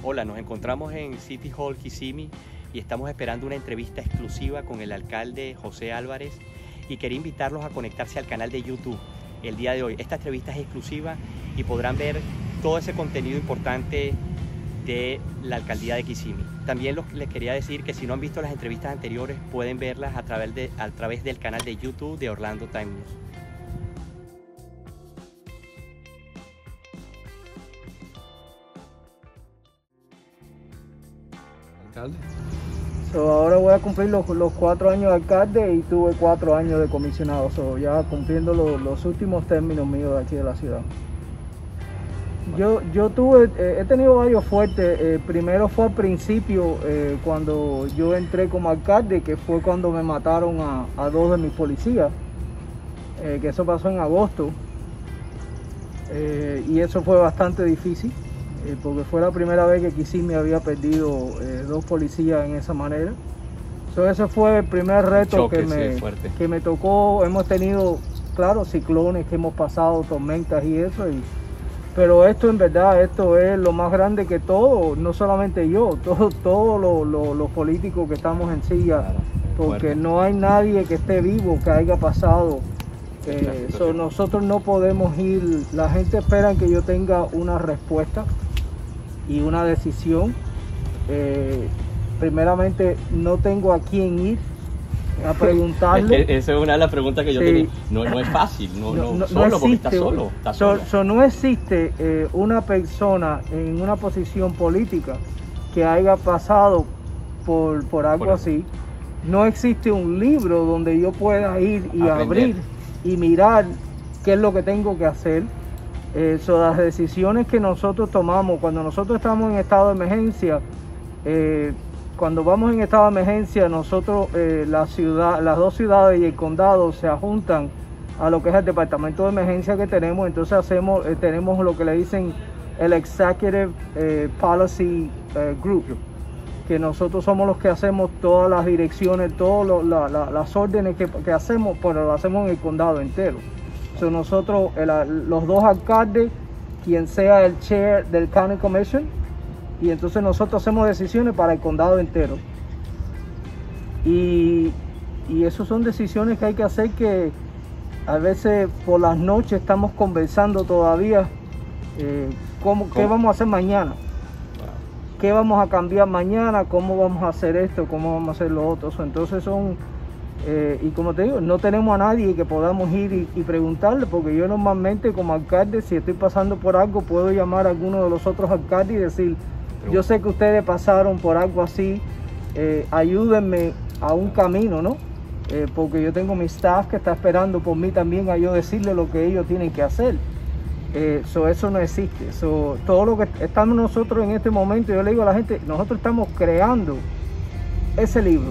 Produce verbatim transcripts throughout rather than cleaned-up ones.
Hola, nos encontramos en City Hall Kissimmee y estamos esperando una entrevista exclusiva con el alcalde José Álvarez y quería invitarlos a conectarse al canal de YouTube el día de hoy. Esta entrevista es exclusiva y podrán ver todo ese contenido importante de la alcaldía de Kissimmee. También los, les quería decir que si no han visto las entrevistas anteriores pueden verlas a través, de, a través del canal de YouTube de Orlando Times News. So, ahora voy a cumplir los, los cuatro años de alcalde y tuve cuatro años de comisionado, so, ya cumpliendo lo, los últimos términos míos de aquí de la ciudad. Yo, yo tuve, eh, he tenido varios fuertes. Eh, primero fue al principio, eh, cuando yo entré como alcalde, que fue cuando me mataron a, a dos de mis policías, eh, que eso pasó en agosto, eh, y eso fue bastante difícil. Eh, porque fue la primera vez que Kissimmee había perdido eh, dos policías en esa manera. So, ese fue el primer reto choque, que, me, sí, que me tocó. Hemos tenido, claro, ciclones que hemos pasado, tormentas y eso, y, pero esto en verdad, esto es lo más grande que todo, no solamente yo, todos todo lo, lo, los políticos que estamos en silla, claro, porque fuerte. No hay nadie que esté vivo que haya pasado. Eh, so, nosotros no podemos ir, la gente espera que yo tenga una respuesta y una decisión. Eh, primeramente, no tengo a quién ir a preguntarle. Es que esa es una de las preguntas que yo sí. tenía. No, no es fácil, no, no, no, solo, no existe, porque está solo. Está so, so, no existe eh, una persona en una posición política que haya pasado por, por algo por así. No existe un libro donde yo pueda ir y aprender. abrir y mirar qué es lo que tengo que hacer. Eh, so, las decisiones que nosotros tomamos cuando nosotros estamos en estado de emergencia, eh, cuando vamos en estado de emergencia, nosotros, eh, la ciudad, las dos ciudades y el condado se ajuntan a lo que es el departamento de emergencia que tenemos. Entonces hacemos, eh, tenemos lo que le dicen el Executive eh, Policy eh, Group, que nosotros somos los que hacemos todas las direcciones, todas la, la, las órdenes que, que hacemos, pero lo hacemos en el condado entero. So, nosotros, el, los dos alcaldes, quien sea el chair del County Commission, y entonces nosotros hacemos decisiones para el condado entero. Y, y esas son decisiones que hay que hacer, que a veces por las noches estamos conversando todavía, eh, cómo, ¿Cómo? qué vamos a hacer mañana. ¿Qué vamos a cambiar mañana? ¿Cómo vamos a hacer esto? ¿Cómo vamos a hacer lo otro? Entonces son, eh, y como te digo, no tenemos a nadie que podamos ir y, y preguntarle, porque yo normalmente como alcalde, si estoy pasando por algo, puedo llamar a alguno de los otros alcaldes y decir, yo sé que ustedes pasaron por algo así, eh, ayúdenme a un camino, ¿no? Eh, porque yo tengo mi staff que está esperando por mí también a yo decirle lo que ellos tienen que hacer. Eh, so, eso no existe. So, todo lo que estamos nosotros en este momento, yo le digo a la gente, nosotros estamos creando ese libro.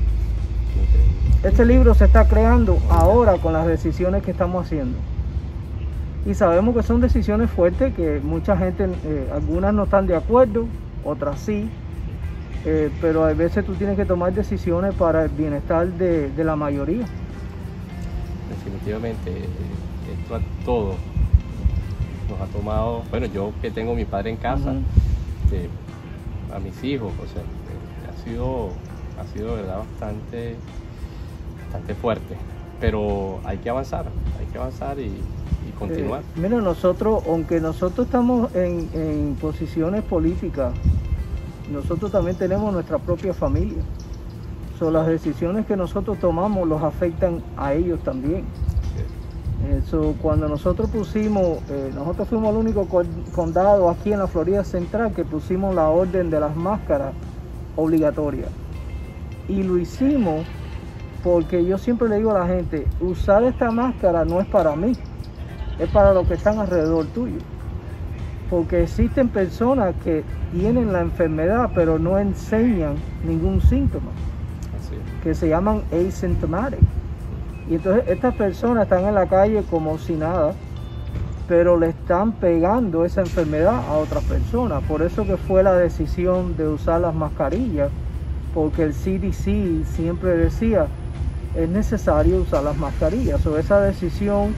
Este libro se está creando ahora con las decisiones que estamos haciendo. Y sabemos que son decisiones fuertes, que mucha gente, eh, algunas no están de acuerdo, otras sí. Eh, pero a veces tú tienes que tomar decisiones para el bienestar de, de la mayoría. Definitivamente, esto a todo nos ha tomado, bueno, yo que tengo a mi padre en casa, uh-huh. eh, a mis hijos, o sea, eh, ha sido, ha sido de verdad bastante, bastante fuerte, pero hay que avanzar, hay que avanzar y, y continuar. Eh, mira, nosotros, aunque nosotros estamos en, en posiciones políticas, nosotros también tenemos nuestra propia familia. So, las decisiones que nosotros tomamos los afectan a ellos también. So, cuando nosotros pusimos, eh, nosotros fuimos el único condado aquí en la Florida Central que pusimos la orden de las máscaras obligatorias. Y lo hicimos porque yo siempre le digo a la gente, usar esta máscara no es para mí, es para los que están alrededor tuyo. Porque existen personas que tienen la enfermedad pero no enseñan ningún síntoma, Así. que se llaman asymptomatic. Y entonces estas personas están en la calle como si nada, pero le están pegando esa enfermedad a otras personas. Por eso que fue la decisión de usar las mascarillas, porque el C D C siempre decía, es necesario usar las mascarillas. So, esa decisión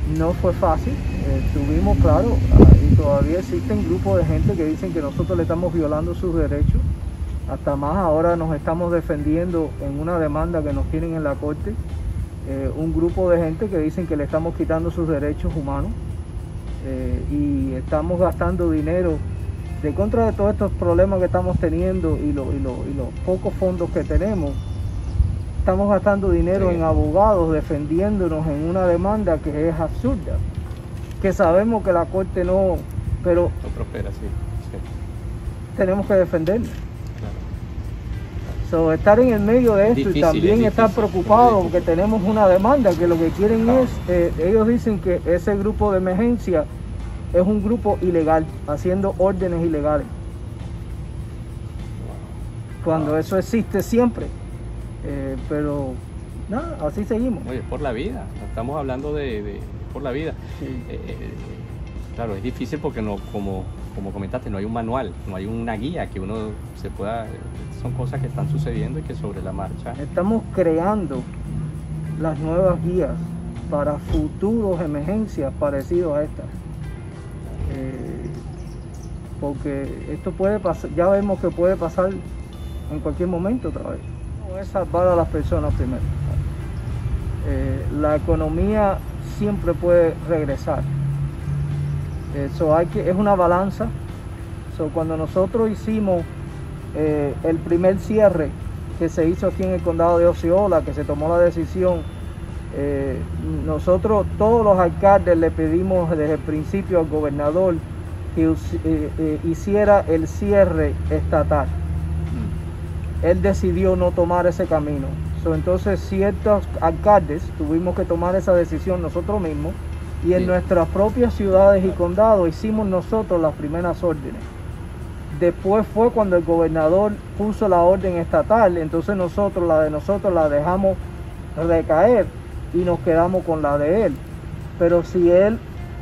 no fue fácil. Eh, tuvimos, claro, y todavía existen grupos de gente que dicen que nosotros le estamos violando sus derechos. Hasta más ahora nos estamos defendiendo en una demanda que nos tienen en la corte. Eh, un grupo de gente que dicen que le estamos quitando sus derechos humanos eh, y estamos gastando dinero de contra de todos estos problemas que estamos teniendo y, lo, y, lo, y los pocos fondos que tenemos. Estamos gastando dinero sí. en abogados defendiéndonos en una demanda que es absurda, que sabemos que la corte no, pero no prospera, sí. Sí. Tenemos que defendernos. So, estar en el medio de esto difícil, y también estar preocupados porque tenemos una demanda que lo que quieren ah. es, eh, ellos dicen que ese grupo de emergencia es un grupo ilegal, haciendo órdenes ilegales. Cuando ah. eso existe siempre, eh, pero nada, así seguimos. Oye, por la vida, estamos hablando de, de por la vida. Sí. Eh, eh, claro, es difícil porque no, como, como comentaste, no hay un manual, no hay una guía que uno se pueda... Son cosas que están sucediendo y que sobre la marcha... Estamos creando las nuevas guías para futuros emergencias parecidos a estas. Eh, porque esto puede pasar, ya vemos que puede pasar en cualquier momento otra vez. Es salvar a las personas primero. Eh, la economía siempre puede regresar. Eso hay que, es una balanza. So, cuando nosotros hicimos eh, el primer cierre que se hizo aquí en el condado de Osceola, que se tomó la decisión, eh, nosotros, todos los alcaldes, le pedimos desde el principio al gobernador que eh, eh, hiciera el cierre estatal. Mm. Él decidió no tomar ese camino. So, entonces ciertos alcaldes tuvimos que tomar esa decisión nosotros mismos. Y en sí. nuestras propias ciudades y condados hicimos nosotros las primeras órdenes. Después fue cuando el gobernador puso la orden estatal, entonces nosotros, la de nosotros la dejamos recaer y nos quedamos con la de él. Pero si él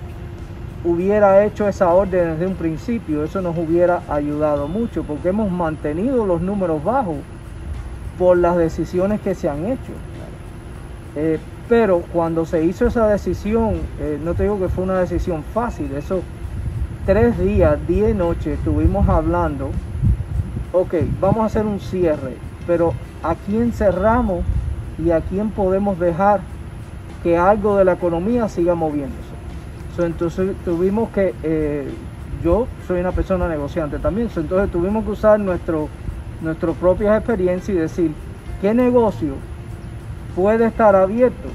hubiera hecho esa orden desde un principio, eso nos hubiera ayudado mucho, porque hemos mantenido los números bajos por las decisiones que se han hecho. Eh, Pero cuando se hizo esa decisión, eh, no te digo que fue una decisión fácil, eso tres días, día y noche estuvimos hablando, ok, vamos a hacer un cierre, pero ¿a quién cerramos y a quién podemos dejar que algo de la economía siga moviéndose? So, entonces tuvimos que, eh, yo soy una persona negociante también, so, entonces tuvimos que usar nuestro, nuestras propias experiencias y decir, ¿qué negocio puede estar abierto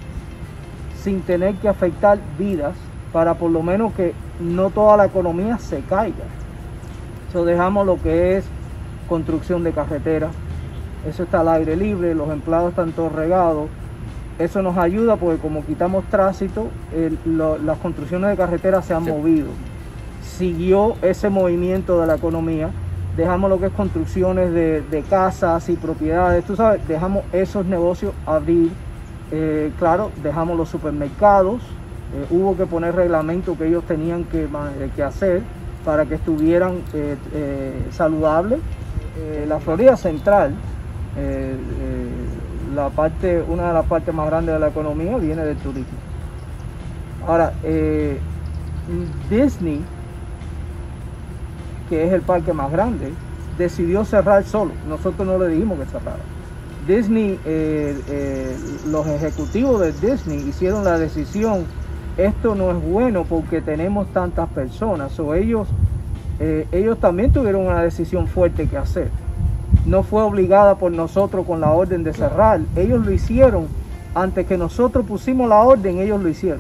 sin tener que afectar vidas para por lo menos que no toda la economía se caiga? So, dejamos lo que es construcción de carreteras, eso está al aire libre, los empleados están todos regados, eso nos ayuda porque como quitamos tránsito, el, lo, las construcciones de carreteras se han sí. movido, siguió ese movimiento de la economía. Dejamos lo que es construcciones de, de casas y propiedades, tú sabes, dejamos esos negocios abrir, eh, claro, dejamos los supermercados, eh, hubo que poner reglamentos que ellos tenían que, que hacer para que estuvieran eh, eh, saludables. Eh, la Florida Central, eh, eh, la parte, una de las partes más grandes de la economía viene del turismo. Ahora, eh, Disney, que es el parque más grande, decidió cerrar solo. Nosotros no le dijimos que cerrara. Disney, eh, eh, los ejecutivos de Disney hicieron la decisión, esto no es bueno porque tenemos tantas personas. O ellos, eh, ellos también tuvieron una decisión fuerte que hacer. No fue obligada por nosotros con la orden de cerrar. Ellos lo hicieron antes que nosotros pusimos la orden, ellos lo hicieron.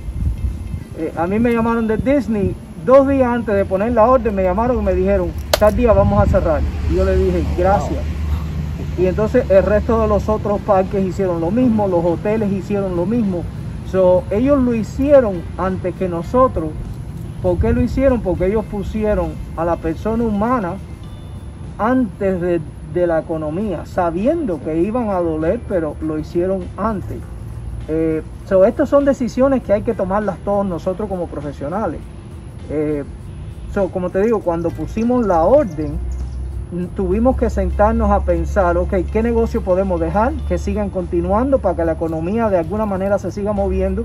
Eh, a mí me llamaron de Disney. Dos días antes de poner la orden me llamaron y me dijeron, tal día vamos a cerrar. Y yo le dije, gracias. Y entonces el resto de los otros parques hicieron lo mismo, los hoteles hicieron lo mismo. So, ellos lo hicieron antes que nosotros. ¿Por qué lo hicieron? Porque ellos pusieron a la persona humana antes de, de la economía, sabiendo que iban a doler, pero lo hicieron antes. Eh, so, estas son decisiones que hay que tomarlas todos nosotros como profesionales. Eh, so, como te digo, cuando pusimos la orden, tuvimos que sentarnos a pensar, ok, ¿qué negocio podemos dejar que sigan continuando para que la economía de alguna manera se siga moviendo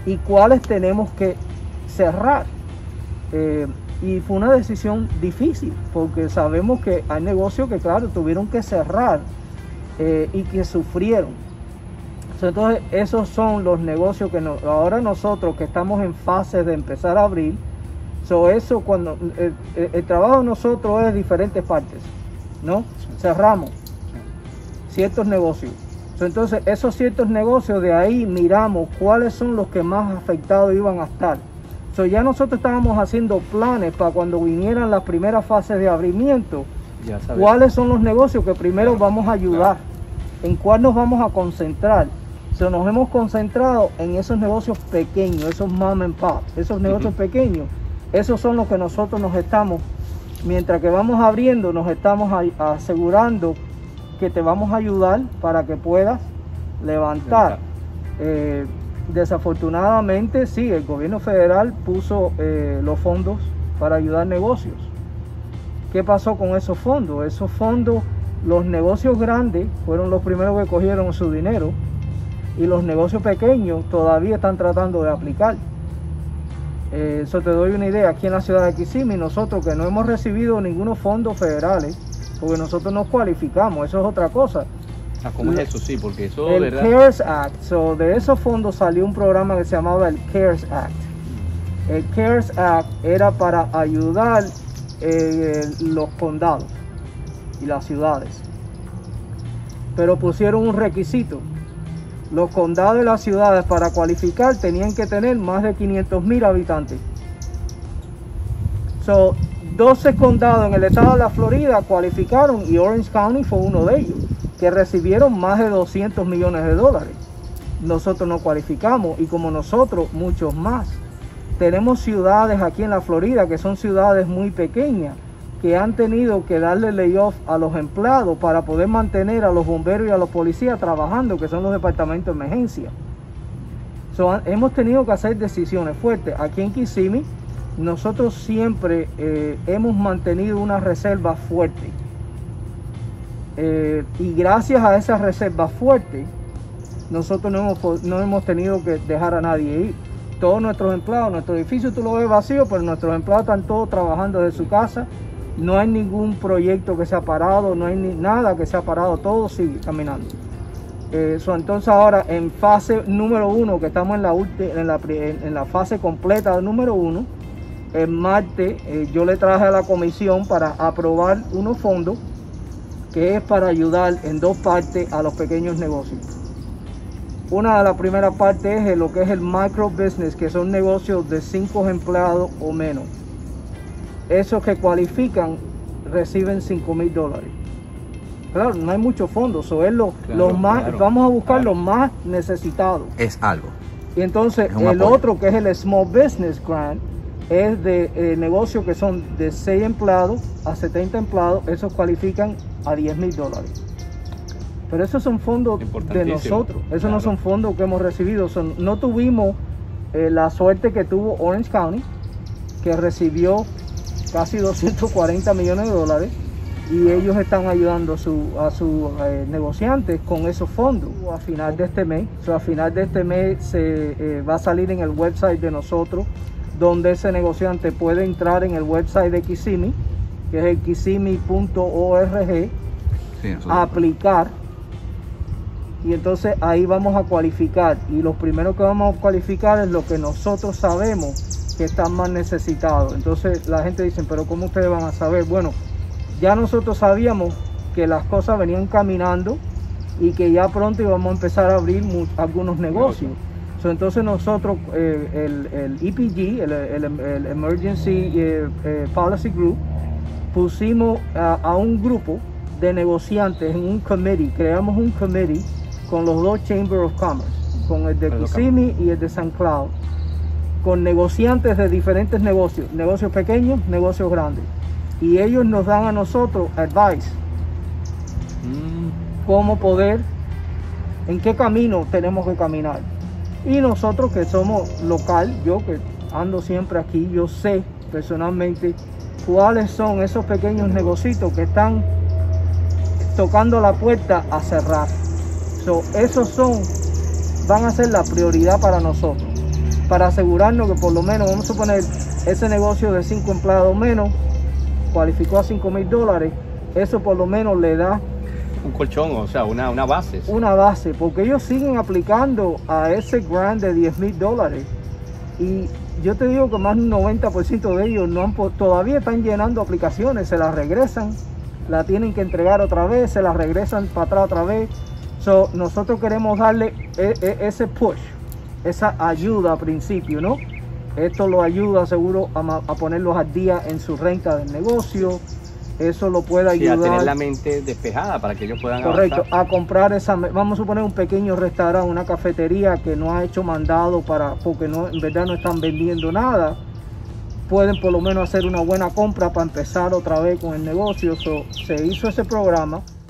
y cuáles tenemos que cerrar. Eh, y fue una decisión difícil, porque sabemos que hay negocios que, claro, tuvieron que cerrar eh, y que sufrieron. Entonces, esos son los negocios que no, ahora nosotros que estamos en fase de empezar a abrir. So, eso cuando el, el, el trabajo de nosotros es diferentes partes, ¿no? Cerramos ciertos negocios. So, entonces, esos ciertos negocios, de ahí miramos cuáles son los que más afectados iban a estar. So, ya nosotros estábamos haciendo planes para cuando vinieran las primeras fases de abrimiento, ya cuáles son los negocios que primero claro, vamos a ayudar, claro. en cuál nos vamos a concentrar. So, nos hemos concentrado en esos negocios pequeños, esos mom and pop, esos negocios uh-huh. pequeños. Esos son los que nosotros nos estamos, mientras que vamos abriendo, nos estamos a, asegurando que te vamos a ayudar para que puedas levantar. Eh, desafortunadamente, sí, el gobierno federal puso eh, los fondos para ayudar negocios. ¿Qué pasó con esos fondos? Esos fondos, los negocios grandes fueron los primeros que cogieron su dinero y los negocios pequeños todavía están tratando de aplicar. Eso eh, te doy una idea, aquí en la ciudad de Kissimmee, nosotros que no hemos recibido ningunos fondos federales, porque nosotros nos cualificamos, eso es otra cosa. Ah, ¿cómo es eso? Sí, porque eso, el ¿verdad? CARES Act, so, de esos fondos salió un programa que se llamaba el CARES Act. El CARES Act era para ayudar eh, los condados y las ciudades, pero pusieron un requisito. Los condados y las ciudades para cualificar tenían que tener más de quinientos mil habitantes. So, doce condados en el estado de la Florida cualificaron y Orange County fue uno de ellos, que recibieron más de doscientos millones de dólares. Nosotros no cualificamos y como nosotros, muchos más. Tenemos ciudades aquí en la Florida que son ciudades muy pequeñas, que han tenido que darle layoff a los empleados para poder mantener a los bomberos y a los policías trabajando, que son los departamentos de emergencia. So, hemos tenido que hacer decisiones fuertes. Aquí en Kissimmee, nosotros siempre eh, hemos mantenido una reserva fuerte. Eh, y gracias a esa reserva fuerte, nosotros no hemos, no hemos tenido que dejar a nadie ir. Todos nuestros empleados, nuestro edificio tú lo ves vacío, pero nuestros empleados están todos trabajando desde su casa. No hay ningún proyecto que se ha parado, no hay ni nada que se ha parado, todo sigue caminando. Eh, so, entonces ahora en fase número uno, que estamos en la, en la, en la fase completa del número uno, en martes eh, yo le traje a la comisión para aprobar unos fondos que es para ayudar en dos partes a los pequeños negocios. Una de las primeras partes es lo que es el micro business, que son negocios de cinco empleados o menos. Esos que cualifican reciben cinco mil dólares. Claro, no hay muchos fondos, so es lo, claro, los más, claro, vamos a buscar claro. los más necesitados. Es algo. Y entonces el apoyo. Otro, que es el Small Business Grant, es de eh, negocios que son de seis empleados a setenta empleados, esos cualifican a diez mil dólares. Pero esos son fondos de nosotros, esos claro. no son fondos que hemos recibido. Son, no tuvimos eh, la suerte que tuvo Orange County, que recibió casi doscientos cuarenta millones de dólares y ellos están ayudando a sus a su, eh, negociantes con esos fondos a final de este mes. O sea, a final de este mes se eh, va a salir en el website de nosotros, donde ese negociante puede entrar en el website de Kissimmee, que es el kissimmee punto org, sí, a aplicar, y entonces ahí vamos a cualificar, y lo primero que vamos a cualificar es lo que nosotros sabemos que están más necesitados. Entonces la gente dice, pero ¿cómo ustedes van a saber? Bueno, ya nosotros sabíamos que las cosas venían caminando y que ya pronto íbamos a empezar a abrir algunos negocios. So, entonces nosotros, eh, el, el E P G, el, el, el Emergency eh, eh, Policy Group, pusimos a, a un grupo de negociantes en un committee, creamos un committee con los dos Chamber of Commerce, con el de Kissimmee y el de Saint Cloud, con negociantes de diferentes negocios, negocios pequeños, negocios grandes. Y ellos nos dan a nosotros advice, mm. cómo poder, en qué camino tenemos que caminar. Y nosotros que somos local, yo que ando siempre aquí, yo sé personalmente cuáles son esos pequeños negocios que están tocando la puerta a cerrar. So, esos son, van a ser la prioridad para nosotros. para asegurarnos que por lo menos, vamos a suponer, ese negocio de cinco empleados menos, cualificó a cinco mil dólares, eso por lo menos le da un colchón, o sea, una, una base. Una base, porque ellos siguen aplicando a ese grant de diez mil dólares. Y yo te digo que más de un noventa por ciento de ellos no han, todavía están llenando aplicaciones, se las regresan, la tienen que entregar otra vez, se las regresan para atrás otra vez. So, nosotros queremos darle e, e, ese push, esa ayuda al principio, ¿no? Esto lo ayuda seguro a, a ponerlos al día en su renta del negocio. Eso lo puede ayudar. Sí, a tener la mente despejada para que ellos puedan Correcto, avanzar. a comprar esa, vamos a suponer un pequeño restaurante, una cafetería que no ha hecho mandado para, porque no, en verdad no están vendiendo nada. Pueden por lo menos hacer una buena compra para empezar otra vez con el negocio. So, se hizo ese programa.